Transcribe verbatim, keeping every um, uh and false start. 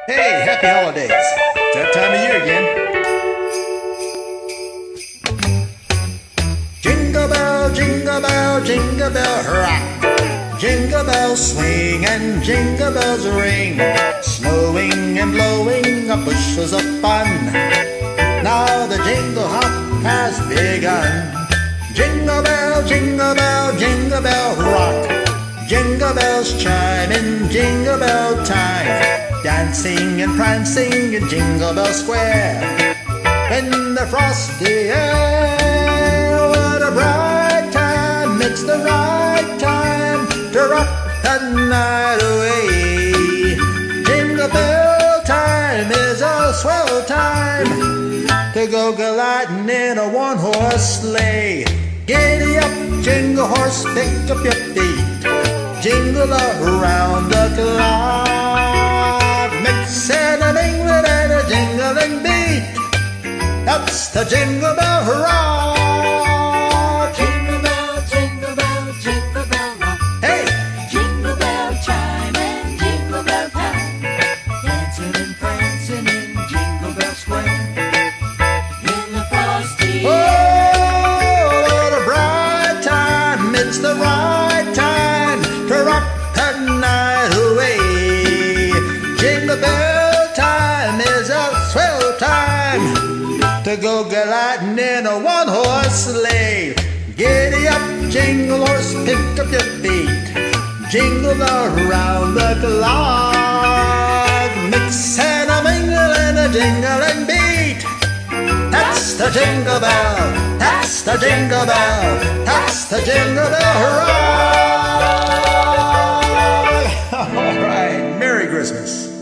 Hey, happy holidays. It's that time of year again. Jingle bell, jingle bell, jingle bell rock. Jingle bells swing and jingle bells ring. Snowing and blowing up bushels of fun. Now the jingle hop has begun. Jingle bell, jingle bell, jingle bell rock. Jingle bells chime in jingle bell time. Dancing and prancing in Jingle Bell Square. In the frosty air, what a bright time. It's the right time to rock the night away. Jingle bell time is a swell time to go gliding in a one-horse sleigh. Giddy up, jingle horse, pick up your feet. Jingle around the clock. Mix and a mingling and a jingling beat. That's the Jingle Bell Rock. Jingle bell, jingle bell, jingle bell rock. Hey! Jingle bell chime and jingle bell time. Dancing and prancing in Jingle Bell Square. In the frosty Oh, air. what a bright time. It's the right time to rock the night away. Jingle bell time is a swell time to go gliding in a one-horse sleigh. Giddy up, jingle horse, pick up your feet. Jingle around the clock. Mix and a mingle and a jingling beat. That's the Jingle Bell, that's the Jingle Bell, that's the Jingle Bell Rock. All right, Merry Christmas.